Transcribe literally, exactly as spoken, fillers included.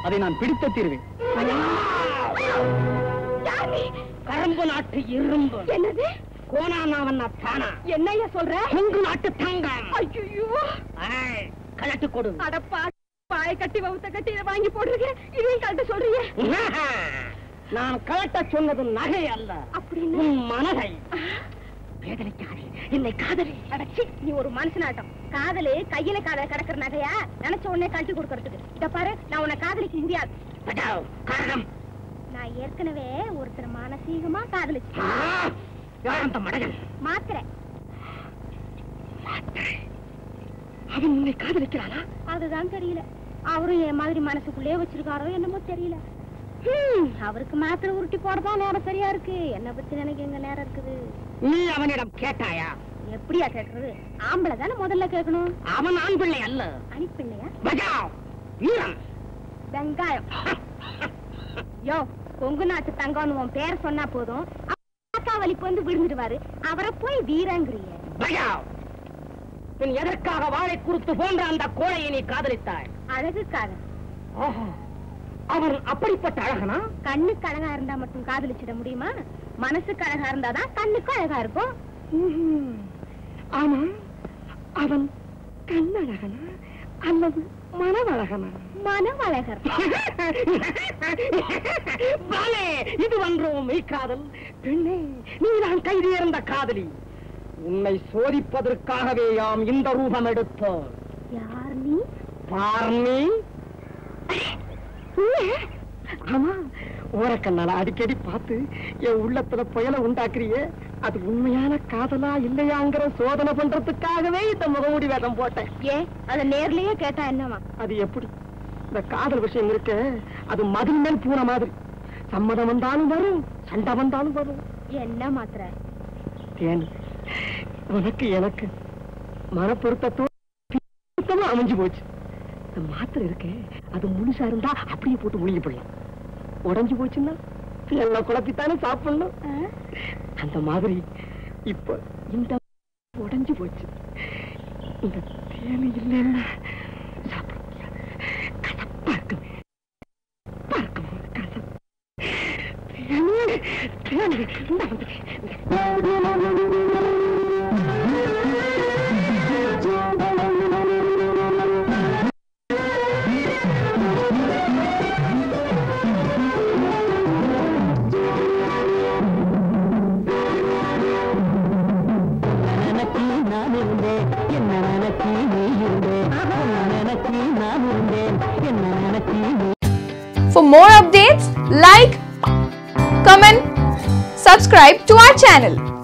அதை நான் பிடித்த தீர்வேன். கரும்பு நாட்டு இரும்பு. என்னது? கோனானாவன்னா தானா? என்னையா சொல்ற? கொங்கு நாட்டு தங்கம். ஐயோ, கலட்டு கொடு. அடப்பா, பாய கட்டி வவுத்த கட்டி இதை வாங்கி போடுறீங்க, இதையும் கலட்ட சொல்றீங்க. நான் கலட்ட சொன்னது நகை அல்ல, அப்படின்னு மனதை. வேதனைக்காதே, என்னை காதலி. அடச்சி, நீ ஒரு மனுஷனாட்டம். காதலு கையில காதல கிடக்குற நகையா நினைச்ச உடனே கழட்டி கொடுக்கறதுக்கு. இத பாரு, நான் உன்னை காதலிக்க முடியாது. காரணம், நான் ஏற்கனவே ஒருத்தர் மானசீகமா காதலிச்சேன். மாத்திரை அவன் உன்னை காதலிக்கிறானா? அதுதான் தெரியல. அவரும் என் மாதிரி மனசுக்குள்ளே வச்சிருக்காரோ என்னமோ தெரியல. அவருக்கு மாத்திரை உருட்டி போறதா நேரம் சரியா இருக்கு. என்ன பத்தி நினைக்க எங்க நேரம் இருக்குது. நீ அவனிடம் கேட்டாயா? எப்படியா கேட்கறது? ஆம்பளை தானே முதல்ல கேட்கணும். அவன் ஆண் பிள்ளை அல்ல. அணிப்பிள்ளையா? வெங்காயம். யோ, கொங்கு நாட்டு தங்கம்னு உன் பேர் சொன்னா போதும், அக்கா வலிப்பு வந்து விழுந்துடுவாரு. அவரை போய் வீரங்கிறிய. எதற்காக வாழை குறுத்து போன்ற அந்த கோழையை நீ காதலித்தாய்? அழகுக்காக. அவர் அப்படிப்பட்ட அழகனா? கண்ணுக்கு அழகா இருந்தா மட்டும் காதலிச்சிட முடியுமா? மனசுக்கு அழகா இருந்தாதான் கண்ணுக்கு அழகா இருக்கும். ஆமா, அவன் கண்ணழகனா அல்லது மனவழகனா? மனவழகர். இது ஒன்றும் மெய் காதல். பெண்ணே, நீதான் கைது இருந்த காதலி. உன்னை சோதிப்பதற்காகவே யாம் இந்த ரூபம் எடுத்தோம். யார் நீ? பார்னி. ஆமா, ஓரக்கண்ணால அடிக்கடி பார்த்து என் உள்ளத்துல புயல உண்டாக்குறியே, அது உண்மையான காதலா இல்லையாங்கிற சோதனை பண்றதுக்காகவே இந்த முகமூடி வேடம் போட்டேன். ஏன் அத நேர்லயே கேட்டா என்னவா? அது எப்படி? இந்த காதல் விஷயம் இருக்கு, அது மதில் மேல் பூன மாதிரி. சம்மதம் வந்தாலும் வரும், சண்டை வந்தாலும் வரும். என்ன மாத்திர? தேன், உனக்கு எனக்கு மன பொருத்தத்தோடு அமைஞ்சு போச்சு. இந்த மாத்திரை இருக்கு, அது முழுசா இருந்தா அப்படியே போட்டு முழுங்கி போடலாம். உடஞ்சு போச்சுன்னா எல்லாம் குழப்பித்தானே சாப்பிடணும். அந்த மாதிரி இப்ப இந்த உடஞ்சு போச்சு. இந்த தேனி இல்லைன்னா சாப்பிட முடியாது. கசப்பா இருக்குமே, கசப்பு. தேனி இந்த வந்து For more updates, like, comment, subscribe to our channel.